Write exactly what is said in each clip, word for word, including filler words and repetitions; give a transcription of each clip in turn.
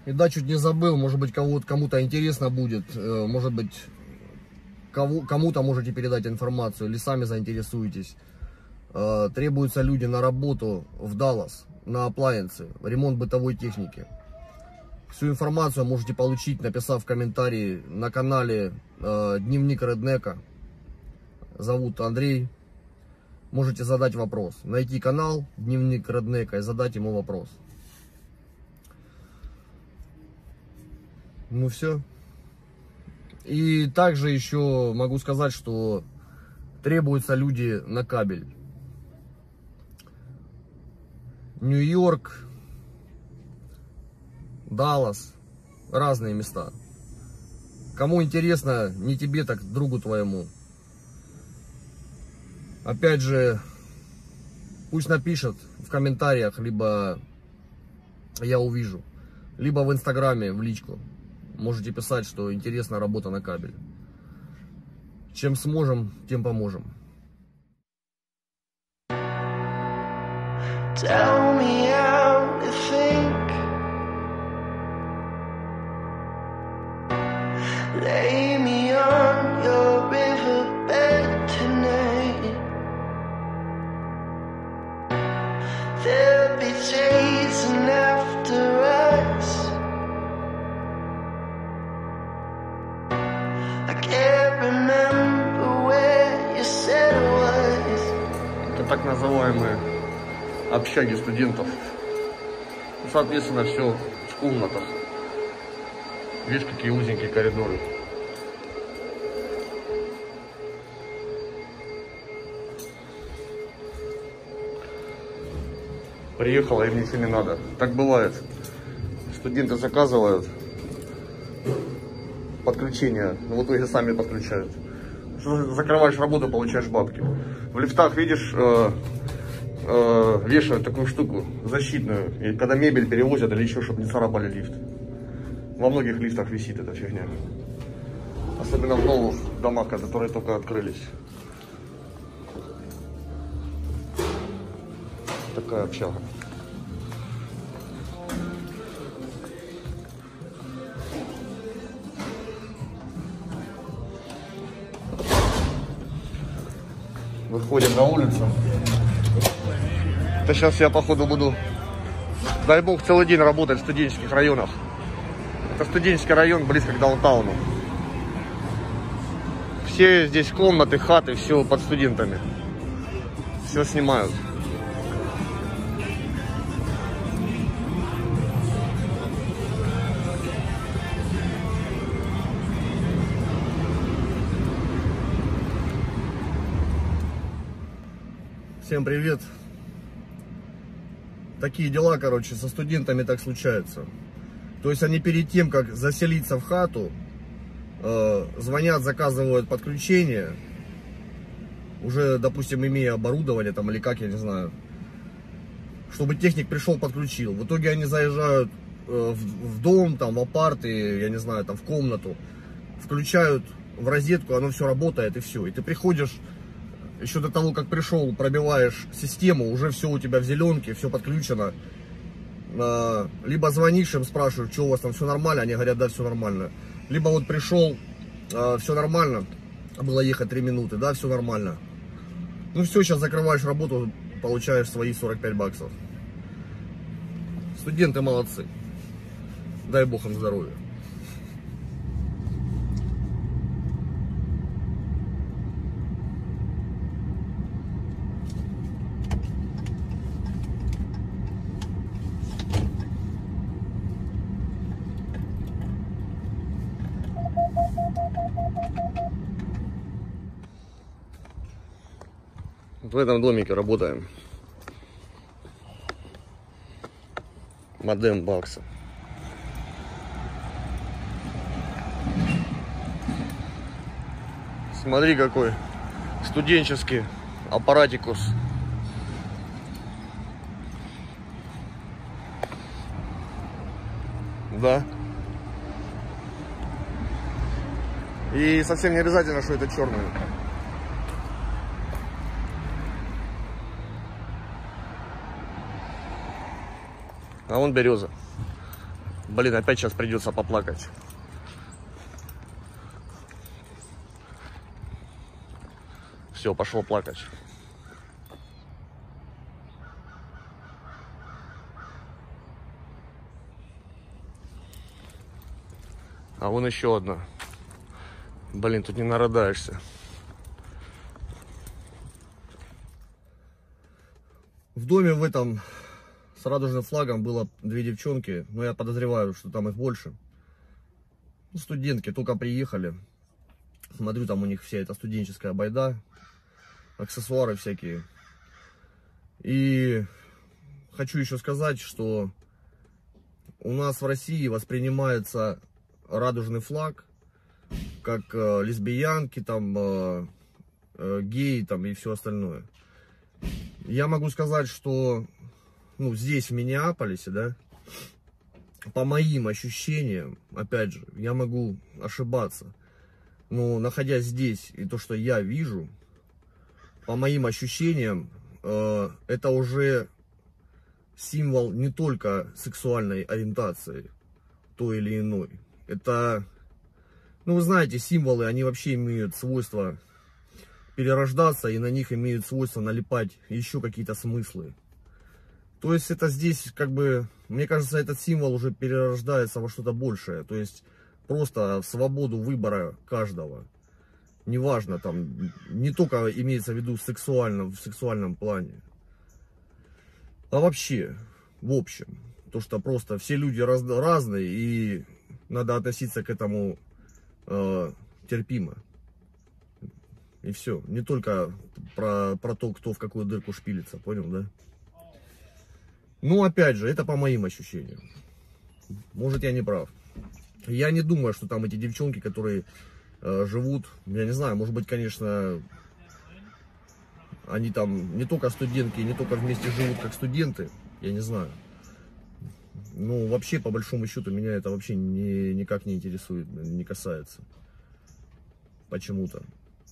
И да, чуть не забыл, может быть, кому-то интересно будет, может быть, кому-то можете передать информацию или сами заинтересуетесь. Требуются люди на работу в Даллас, на аплайенсы, ремонт бытовой техники. Всю информацию можете получить, написав в комментарии на канале Дневник Реднека. Зовут Андрей. Можете задать вопрос. Найти канал Дневник Реднека и задать ему вопрос. Ну все. И также еще могу сказать, что требуются люди на кабель. Нью-Йорк, Даллас, разные места. Кому интересно, не тебе, так другу твоему. Опять же, пусть напишет в комментариях, либо я увижу, либо в инстаграме, в личку. Можете писать, что интересна работа на кабель. Чем сможем, тем поможем. Tell me how to think. Lay me on your riverbed tonight. They'll be chasing after us. I can't remember where you said it was. Это так называемые общаги студентов. Соответственно, все в комнатах. Видишь, какие узенькие коридоры. Приехала, им ничего не надо. Так бывает. Студенты заказывают подключение, но в итоге сами подключают. Закрываешь работу, получаешь бабки. В лифтах, видишь, э, э, вешают такую штуку защитную. И когда мебель перевозят или еще, чтобы не царапали лифт. Во многих лифтах висит эта фигня. Особенно в новых домах, которые только открылись. Такая общага. Выходим на улицу. Это сейчас я, походу, буду, дай бог, целый день работать в студенческих районах. Это студенческий район близко к даунтауну. Все здесь комнаты, хаты, все под студентами. Все снимают. Всем привет. Такие дела, короче, со студентами так случаются. То есть они перед тем, как заселиться в хату, э, звонят, заказывают подключение, уже, допустим, имея оборудование там или как, я не знаю, чтобы техник пришел, подключил. В итоге они заезжают э, в, в дом, там, в апарты, я не знаю, там, в комнату, включают в розетку, оно все работает и все. И ты приходишь, еще до того, как пришел, пробиваешь систему, уже все у тебя в зеленке, все подключено. Либо звонишь им, спрашиваешь, что у вас там, все нормально, они говорят, да, все нормально. Либо вот пришел, все нормально, было ехать три минуты, да, все нормально. Ну все, сейчас закрываешь работу, получаешь свои сорок пять баксов. Студенты молодцы, дай бог им здоровья. В этом домике работаем. Модем бакса. Смотри, какой студенческий аппаратикус. Да. И совсем не обязательно, что это черный. А вон береза. Блин, опять сейчас придется поплакать. Все, пошло плакать. А вон еще одна. Блин, тут не нарыдаешься. В доме в этом с радужным флагом было две девчонки, но я подозреваю, что там их больше. Студентки только приехали. Смотрю, там у них вся эта студенческая байда, аксессуары всякие. И хочу еще сказать, что у нас в России воспринимается радужный флаг как э, лесбиянки, там, э, э, геи там, и все остальное. Я могу сказать, что ну, здесь, в Миннеаполисе, да, по моим ощущениям, опять же, я могу ошибаться, но находясь здесь, и то, что я вижу, по моим ощущениям, э, это уже символ не только сексуальной ориентации, той или иной. Это, ну вы знаете, символы, они вообще имеют свойство перерождаться, и на них имеют свойство налипать еще какие-то смыслы. То есть это здесь, как бы, мне кажется, этот символ уже перерождается во что-то большее. То есть просто в свободу выбора каждого. Неважно, там, не только имеется в виду сексуально, в сексуальном плане, а вообще, в общем. То, что просто все люди раз, разные, и надо относиться к этому э, терпимо. И все. Не только про, про то, кто в какую дырку шпилится, понял, да? Ну, опять же, это по моим ощущениям. Может, я не прав. Я не думаю, что там эти девчонки, которые э, живут, я не знаю, может быть, конечно, они там не только студентки, не только вместе живут как студенты, я не знаю. Ну, вообще, по большому счету, меня это вообще не, никак не интересует, не касается. Почему-то.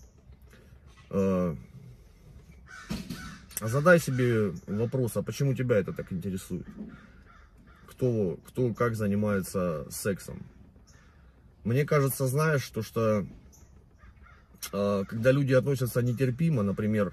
Задай себе вопрос, а почему тебя это так интересует? Кто, кто как занимается сексом? Мне кажется, знаешь, то, что э, когда люди относятся нетерпимо, например,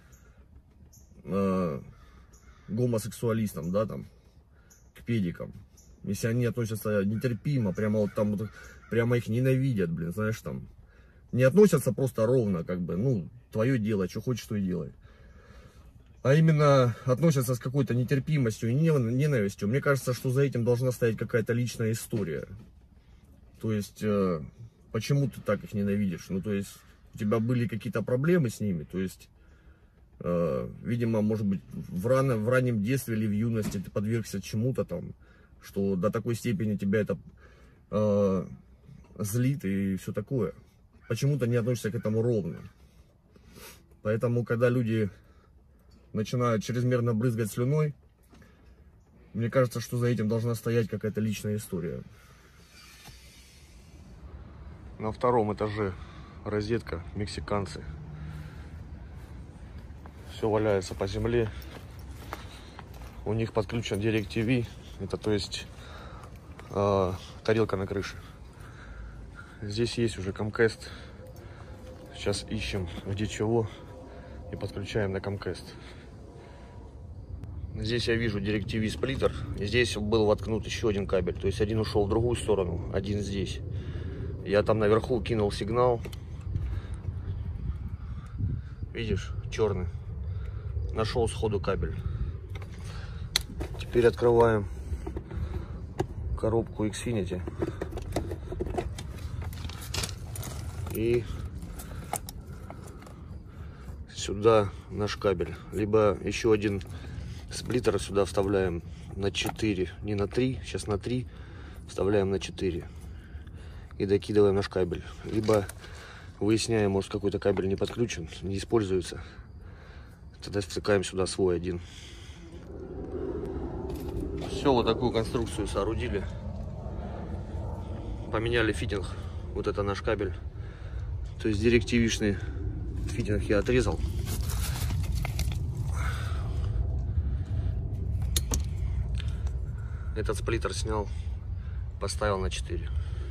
э, гомосексуалистам, да, там, к педикам, если они относятся нетерпимо, прямо вот там, вот, прямо их ненавидят, блин, знаешь, там, не относятся просто ровно, как бы, ну, твое дело, что хочешь, то и делай. А именно относятся с какой-то нетерпимостью и ненавистью. Мне кажется, что за этим должна стоять какая-то личная история. То есть, э, почему ты так их ненавидишь? Ну, то есть, у тебя были какие-то проблемы с ними? То есть, э, видимо, может быть, в, рано, в раннем детстве или в юности ты подвергся чему-то там, что до такой степени тебя это э, злит и все такое. Почему ты не относишься к этому ровно? Поэтому, когда люди начинают чрезмерно брызгать слюной, мне кажется, что за этим должна стоять какая-то личная история. На втором этаже розетка, мексиканцы. Все валяется по земле. У них подключен DirecTV. Это, то есть, э, тарелка на крыше. Здесь есть уже Comcast. Сейчас ищем где чего и подключаем на Comcast. Здесь я вижу DirecTV сплиттер. И здесь был воткнут еще один кабель. То есть один ушел в другую сторону, один здесь. Я там наверху кинул сигнал. Видишь, черный. Нашел сходу кабель. Теперь открываем коробку Xfinity. И сюда наш кабель. Либо еще один сплиттер сюда вставляем на четыре, не на три, сейчас на три, вставляем на четыре и докидываем наш кабель. Либо выясняем, может какой-то кабель не подключен, не используется, тогда втыкаем сюда свой один. Все, вот такую конструкцию соорудили, поменяли фитинг. Вот это наш кабель, то есть DirecTV-шный фитинг я отрезал. Этот сплиттер снял. поставил на четыре.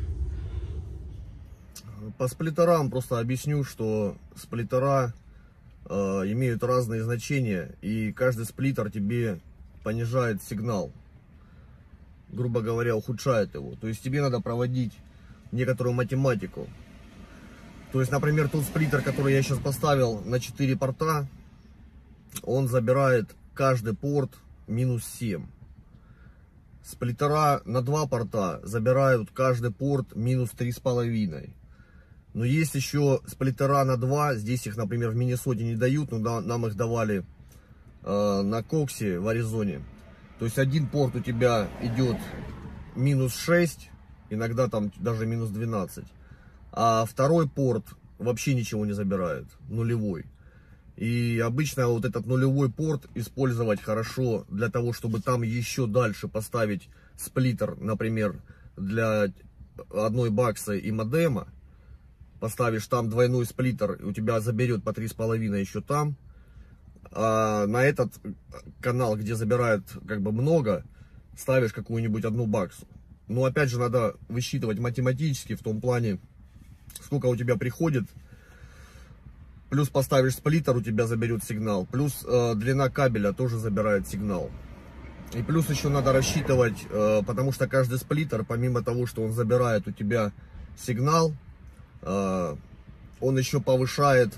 По сплиттерам просто объясню, что сплиттера э, имеют разные значения, и каждый сплиттер тебе понижает сигнал, грубо говоря, ухудшает его. То есть тебе надо проводить некоторую математику. То есть, например, тот сплиттер, который я сейчас поставил на четыре порта, он забирает каждый порт минус семь. Сплиттера на два порта забирают каждый порт минус три с половиной. Но есть еще сплиттера на два, здесь их, например, в Миннесоте не дают, но нам их давали э, на Коксе в Аризоне. То есть один порт у тебя идет минус шесть, иногда там даже минус двенадцать. А второй порт вообще ничего не забирает, нулевой. И обычно вот этот нулевой порт использовать хорошо для того, чтобы там еще дальше поставить сплиттер, например, для одной бакса и модема. Поставишь там двойной сплиттер, и у тебя заберет по три с половиной еще там. А на этот канал, где забирает как бы много, ставишь какую-нибудь одну баксу. Но опять же надо высчитывать математически в том плане, сколько у тебя приходит. Плюс поставишь сплиттер, у тебя заберет сигнал. Плюс э, длина кабеля тоже забирает сигнал. И плюс еще надо рассчитывать, э, потому что каждый сплиттер, помимо того, что он забирает у тебя сигнал, э, он еще повышает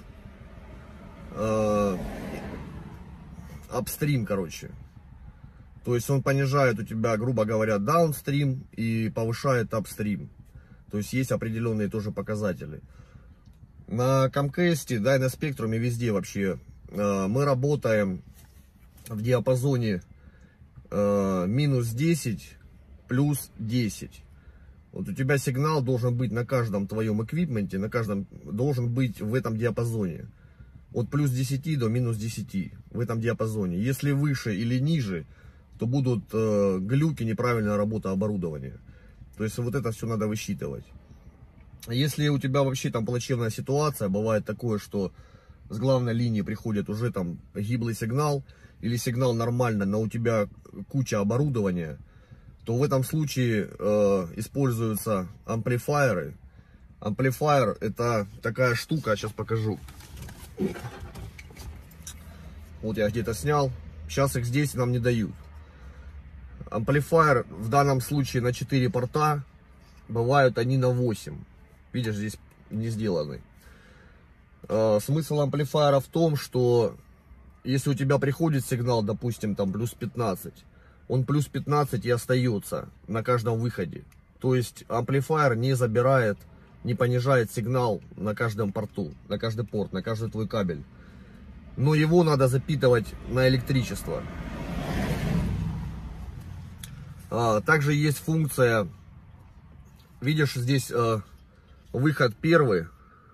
э, апстрим, короче. То есть он понижает у тебя, грубо говоря, даунстрим и повышает апстрим. То есть есть определенные тоже показатели. На Comcast, да, и на Spectrum, везде вообще э, мы работаем в диапазоне э, минус десять плюс десять. Вот у тебя сигнал должен быть на каждом твоем эквипменте, на каждом должен быть в этом диапазоне. От плюс десяти до минус десяти в этом диапазоне. Если выше или ниже, то будут э, глюки, неправильная работа оборудования. То есть вот это все надо высчитывать. Если у тебя вообще там плачевная ситуация, бывает такое, что с главной линии приходит уже там гиблый сигнал, или сигнал нормально, но у тебя куча оборудования, то в этом случае э, используются амплифайеры. Амплифайер — это такая штука, сейчас покажу. Вот я где-то снял, сейчас их здесь нам не дают. Амплифайер в данном случае на четыре порта, бывают они на восемь. Видишь, здесь не сделаны. Э, смысл амплифайера в том, что если у тебя приходит сигнал, допустим, там плюс пятнадцать, он плюс пятнадцать и остается на каждом выходе. То есть амплифайер не забирает, не понижает сигнал на каждом порту, на каждый порт, на каждый твой кабель. Но его надо запитывать на электричество. А, также есть функция, видишь, здесь э, выход первый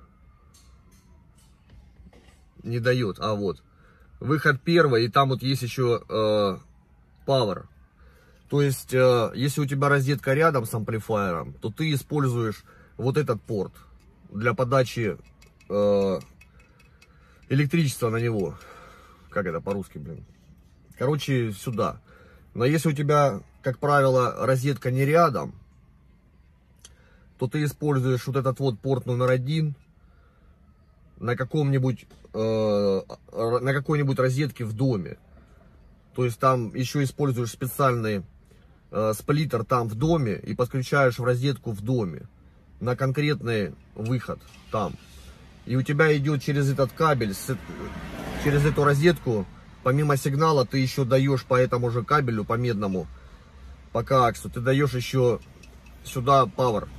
не дает, а вот выход первый, и там вот есть еще э, power. То есть, э, если у тебя розетка рядом с амплифайером, то ты используешь вот этот порт для подачи э, электричества на него. Как это по-русски, блин? Короче, сюда. Но если у тебя, как правило, розетка не рядом, то ты используешь вот этот вот порт номер один на каком-нибудь э, на какой-нибудь розетке в доме. То есть там еще используешь специальный э, сплиттер там в доме и подключаешь в розетку в доме на конкретный выход там. И у тебя идет через этот кабель, с, через эту розетку, помимо сигнала, ты еще даешь по этому же кабелю, по медному, по коаксу, ты даешь еще сюда power.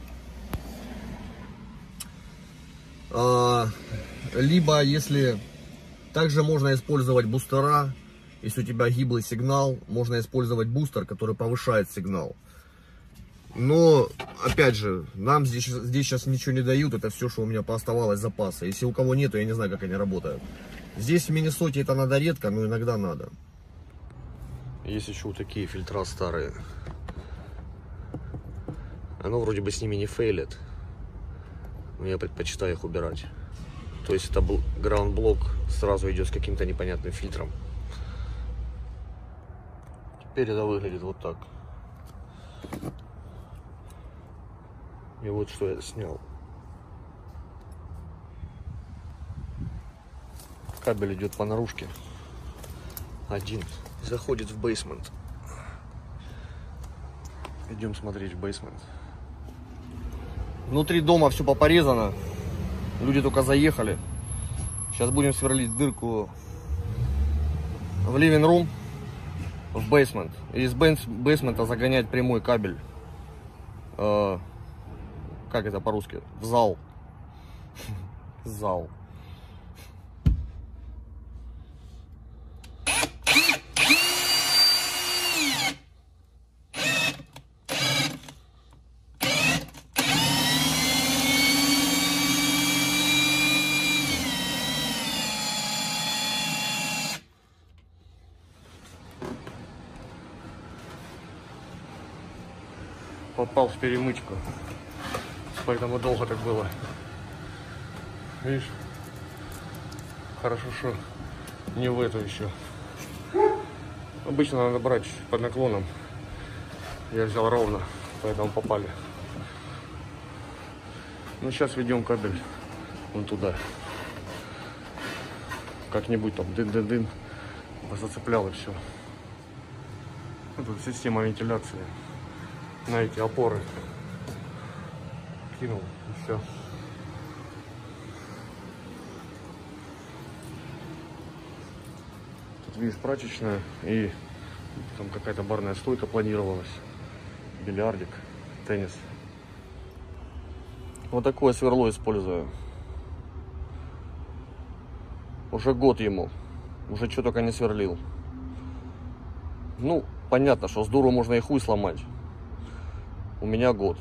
А, либо, если также можно использовать бустера, если у тебя гиблый сигнал, можно использовать бустер, который повышает сигнал. Но, опять же, нам здесь, здесь сейчас ничего не дают, это все, что у меня пооставалось запаса. Если у кого нету, я не знаю, как они работают. Здесь в Миннесоте это надо редко, но иногда надо. Есть еще вот такие фильтра старые. Оно вроде бы с ними не фейлит, но я предпочитаю их убирать. То есть это был граунд-блок, сразу идет с каким-то непонятным фильтром. Теперь это выглядит вот так. И вот что я снял. Кабель идет по наружке. Один. Заходит в бейсмент. Идем смотреть в бейсмент. Внутри дома все попорезано. Люди только заехали. Сейчас будем сверлить дырку в living room, в бейсмент. И из бейсмента загонять прямой кабель. Э, как это по-русски? В зал. Зал. Попал в перемычку, поэтому долго так было. Видишь, хорошо, что не в эту еще. Обычно надо брать под наклоном. Я взял ровно, поэтому попали. Ну сейчас ведем кабель вон туда. Как-нибудь там дын-дын-дын зацеплял и все. Тут система вентиляции. На эти опоры кинул и все. Тут видишь прачечная и там какая-то барная стойка планировалась, бильярдик, теннис. Вот такое сверло использую. Уже год ему, уже что только не сверлил. Ну понятно, что с дуру можно и хуй сломать. У меня год.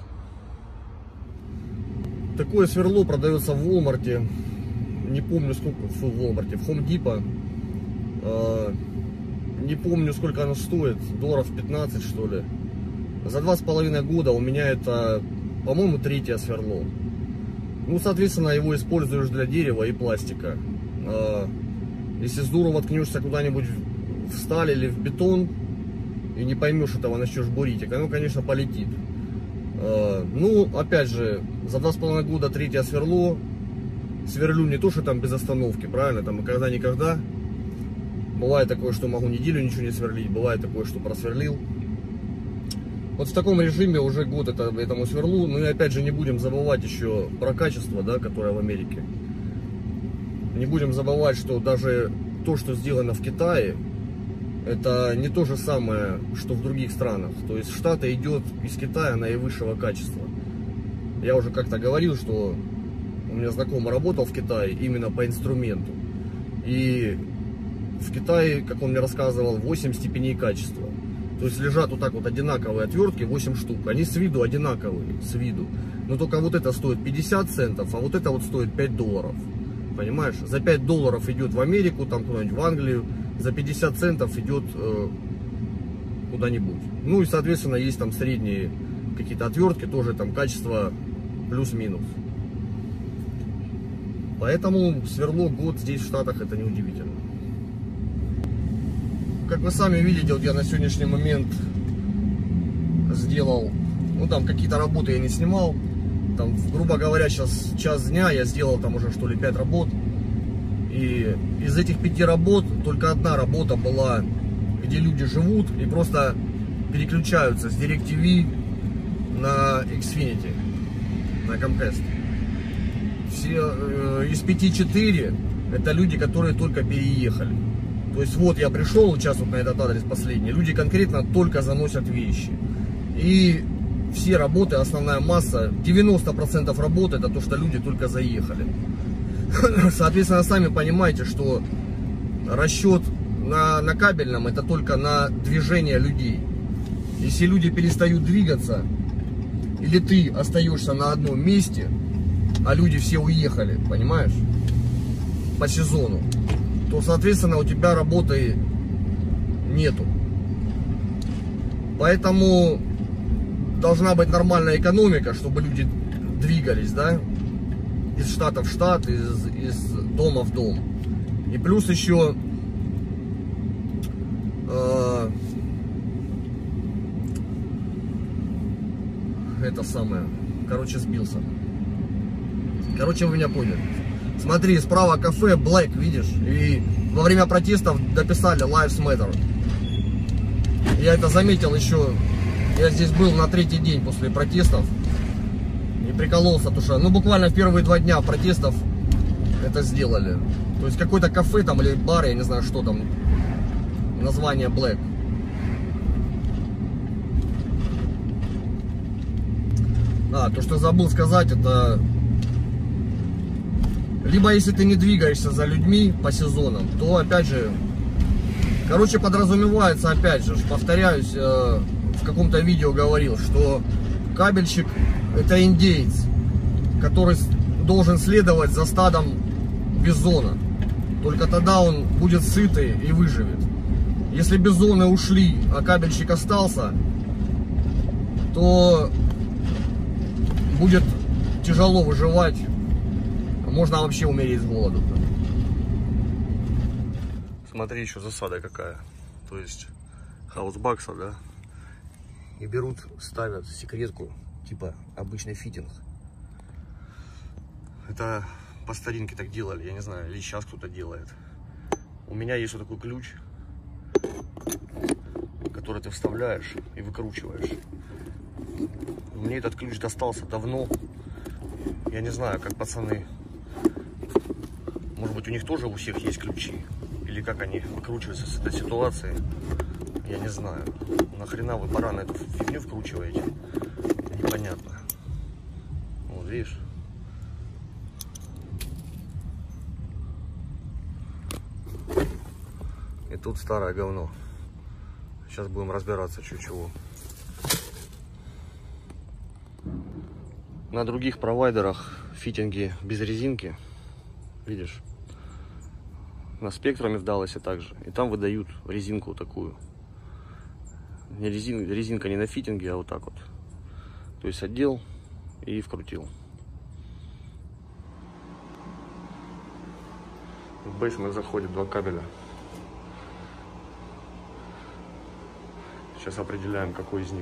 Такое сверло продается в Walmart. Не помню сколько в Walmart. В Home Depot. Э, не помню сколько оно стоит. Долларов пятнадцать что ли. За два с половиной года у меня это, по-моему, третье сверло. Ну, соответственно, его используешь для дерева и пластика. Э, если с дуру воткнешься куда-нибудь в сталь или в бетон и не поймешь этого, начнешь бурить, оно, конечно, полетит. Ну, опять же, за два с половиной года третье сверло. Сверлю не то, что там без остановки, правильно? Там когда-никогда. Бывает такое, что могу неделю ничего не сверлить. Бывает такое, что просверлил. Вот в таком режиме уже год это, этому сверлу. Ну и опять же не будем забывать еще про качество, да, которое в Америке. Не будем забывать, что даже то, что сделано в Китае, это не то же самое, что в других странах. То есть в Штаты идет из Китая наивысшего качества. Я уже как-то говорил, что у меня знакомый работал в Китае именно по инструменту. И в Китае, как он мне рассказывал, восемь степеней качества. То есть лежат вот так вот одинаковые отвертки, восемь штук. Они с виду одинаковые, с виду. Но только вот это стоит пятьдесят центов, а вот это вот стоит пять долларов. Понимаешь? За пять долларов идет в Америку, там куда-нибудь в Англию. За пятьдесят центов идет э, куда-нибудь. Ну и, соответственно, есть там средние какие-то отвертки, тоже там качество плюс-минус. Поэтому сверло год здесь в Штатах это неудивительно. Как вы сами видите, вот я на сегодняшний момент сделал, ну там какие-то работы я не снимал. Там, грубо говоря, сейчас час дня, я сделал там уже что ли пять работ. И из этих пяти работ только одна работа была, где люди живут и просто переключаются с DirecTV на Xfinity, на Comcast. Все, э, из пяти четыре это люди, которые только переехали. То есть вот я пришел сейчас вот на этот адрес последний, люди конкретно только заносят вещи. И все работы, основная масса, девяносто процентов работы это то, что люди только заехали. Соответственно, сами понимаете, что расчет на, на кабельном это только на движение людей. Если люди перестают двигаться, или ты остаешься на одном месте, а люди все уехали, понимаешь, по сезону, то, соответственно, у тебя работы нету. Поэтому должна быть нормальная экономика, чтобы люди двигались, да, из штата в штат, из, из дома в дом. И плюс еще э, это самое, короче, сбился. Короче, вы меня поняли. Смотри, справа кафе Black, видишь? И во время протестов дописали Lives Matter. Я это заметил еще. Я здесь был на третий день после протестов. И прикололся, потому что, ну, буквально в первые два дня протестов это сделали. То есть какой-то кафе там или бар, я не знаю, что там. Название Black. А, то, что забыл сказать, это... Либо если ты не двигаешься за людьми по сезонам, то опять же, короче, подразумевается, опять же, повторяюсь, э, в каком-то видео говорил, что кабельщик это индеец, который должен следовать за стадом бизона. Только тогда он будет сытый и выживет. Если бизоны ушли, а кабельщик остался, то будет тяжело выживать. Можно вообще умереть с голоду. Смотри, еще засада какая. То есть хаусбакса, да. И берут, ставят секретку, типа обычный фитинг. Это по старинке так делали, я не знаю, или сейчас кто-то делает. У меня есть вот такой ключ, который ты вставляешь и выкручиваешь. Мне этот ключ достался давно. Я не знаю, как пацаны. Может быть, у них тоже у всех есть ключи? Или как они выкручиваются с этой ситуации? Я не знаю. Нахрена вы бараны эту фигню вкручиваете? Непонятно. Вот, видишь? И тут старое говно. Сейчас будем разбираться, что чего. На других провайдерах фитинги без резинки. Видишь? На спектрами в Далласе также. И там выдают резинку такую. Не резин, резинка не на фитинге, а вот так вот. То есть отдел и вкрутил. В бейсмент заходит два кабеля. Сейчас определяем, какой из них.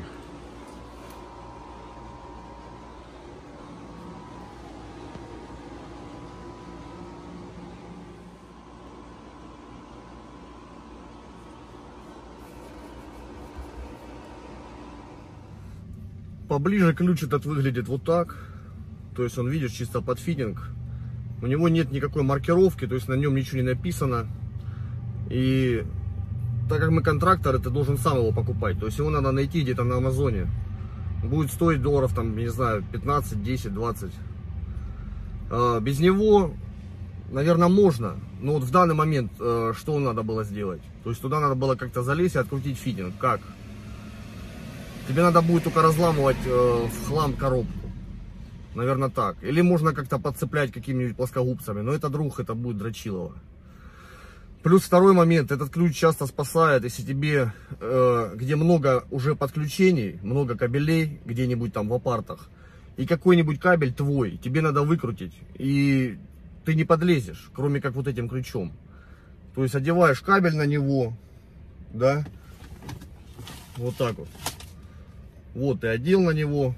Поближе ключ этот выглядит вот так. То есть он, видишь, чисто под фитинг. У него нет никакой маркировки, то есть на нем ничего не написано. И так как мы контрактор, ты должен сам его покупать. То есть его надо найти где-то на Амазоне. Будет стоить долларов, там, не знаю, пятнадцать, десять, двадцать. А, без него, наверное, можно. Но вот в данный момент, что надо было сделать? То есть туда надо было как-то залезть и открутить фитинг. Как? Тебе надо будет только разламывать э, в хлам коробку. Наверное, так. Или можно как-то подцеплять какими-нибудь плоскогубцами. Но это, друг, это будет дрочилово. Плюс второй момент. Этот ключ часто спасает, если тебе, э, где много уже подключений, много кабелей, где-нибудь там в апартах, и какой-нибудь кабель твой, тебе надо выкрутить. И ты не подлезешь, кроме как вот этим ключом. То есть одеваешь кабель на него, да, вот так вот. Вот, ты одел на него.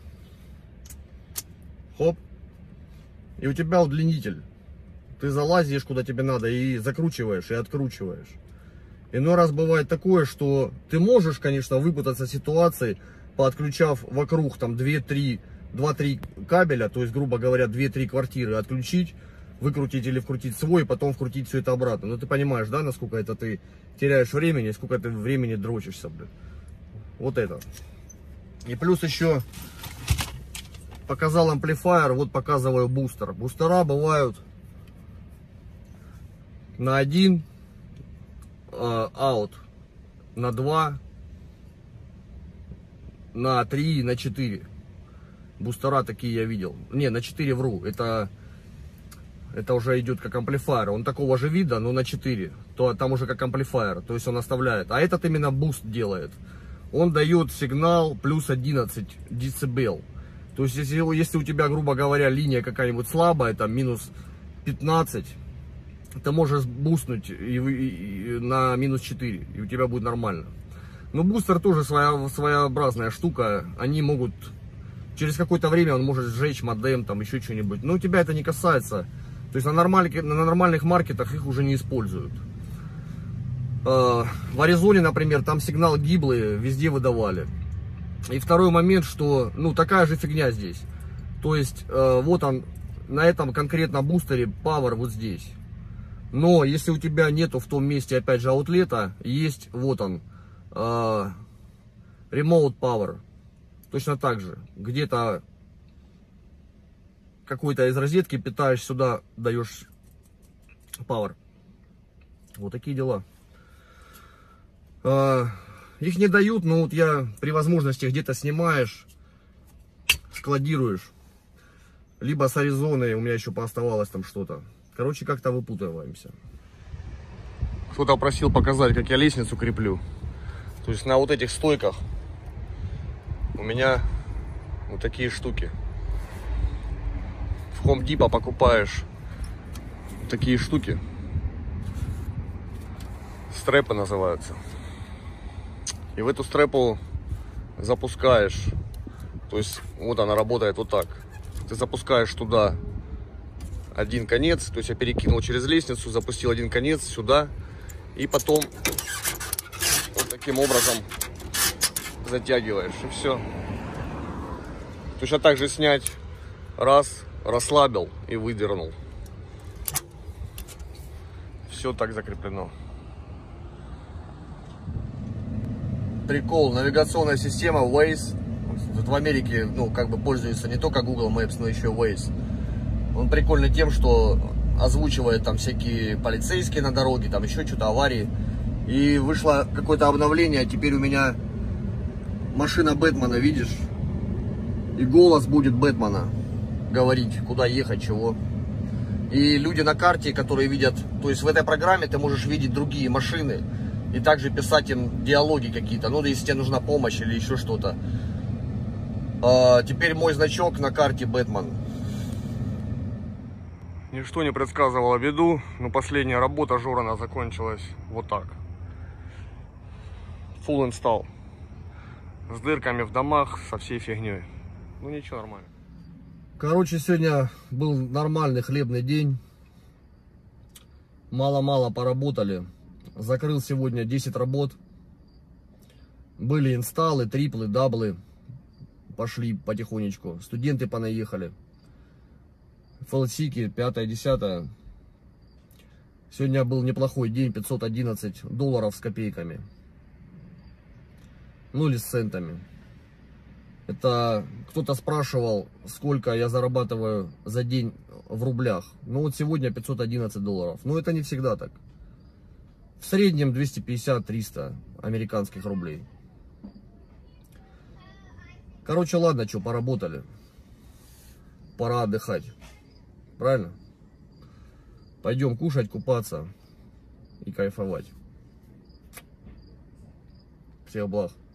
Хоп. И у тебя удлинитель. Ты залазишь куда тебе надо и закручиваешь, и откручиваешь. Иной раз бывает такое, что ты можешь, конечно, выпутаться из ситуации, подключав вокруг там два-три кабеля, то есть, грубо говоря, две-три квартиры отключить, выкрутить или вкрутить свой, и потом вкрутить все это обратно. Но ты понимаешь, да, насколько это ты теряешь времени, сколько ты времени дрочишься, блин. Вот это. И плюс еще показал амплифайер, вот показываю бустер. Бустера бывают на один аут, на два, на три, на четыре. Бустера такие я видел. Не, на четыре вру. Это, это уже идет как амплифайер. Он такого же вида, но на четыре. То там уже как амплифайер. То есть он оставляет. А этот именно буст делает. Он дает сигнал плюс одиннадцать децибел. То есть, если, если у тебя, грубо говоря, линия какая-нибудь слабая, там минус пятнадцать, ты можешь бустнуть и, и, и, на минус четыре, и у тебя будет нормально. Но бустер тоже своя, своеобразная штука. Они могут через какое-то время он может сжечь модем, там еще что-нибудь. Но у тебя это не касается. То есть на, нормальных, на нормальных маркетах их уже не используют. В Аризоне, например, там сигнал гиблый везде выдавали. И второй момент, что, ну, такая же фигня здесь. То есть, э, вот он, на этом конкретно бустере Power вот здесь. Но если у тебя нету в том месте, опять же, аутлета, есть, вот он, э, Remote Power. Точно так же. Где-то какой-то из розетки питаешь, сюда даешь Power. Вот такие дела. Э, их не дают, но вот я при возможности где-то снимаешь, складируешь. Либо с Аризоной, у меня еще пооставалось там что-то. Короче, как-то выпутываемся. Кто-то просил показать, как я лестницу креплю. То есть на вот этих стойках у меня вот такие штуки. В Home Depot покупаешь вот такие штуки. Стрэпы называются. И в эту стрэпу запускаешь. То есть вот она работает вот так. Ты запускаешь туда один конец, то есть я перекинул через лестницу, запустил один конец сюда, и потом вот таким образом затягиваешь, и все. Точно так же снять, раз, расслабил и выдернул. Все так закреплено. Прикол, навигационная система Waze. В Америке, ну, как бы пользуется не только Google Maps, но еще Waze. Он прикольный тем, что озвучивает там всякие полицейские на дороге, там еще что-то, аварии. И вышло какое-то обновление, теперь у меня машина Бэтмена, видишь? И голос будет Бэтмена говорить, куда ехать, чего. И люди на карте, которые видят, то есть в этой программе ты можешь видеть другие машины и также писать им диалоги какие-то, ну, если тебе нужна помощь или еще что-то. А, теперь мой значок на карте Бэтмен. Ничто не предсказывало беду, но последняя работа Жорана закончилась вот так. Full install. С дырками в домах, со всей фигней. Ну ничего, нормально. Короче, сегодня был нормальный хлебный день. Мало-мало поработали. Закрыл сегодня десять работ. Были инсталлы, триплы, даблы. Пошли потихонечку. Студенты понаехали. Фэлсики, пятое, десятое. Сегодня был неплохой день. пятьсот одиннадцать долларов с копейками. Ну или с центами. Это кто-то спрашивал, сколько я зарабатываю за день в рублях. Ну вот сегодня пятьсот одиннадцать долларов. Но это не всегда так. В среднем двести пятьдесят — триста американских рублей. Короче, ладно, что, поработали. Пора отдыхать. Правильно? Пойдем кушать, купаться и кайфовать. Всех благ.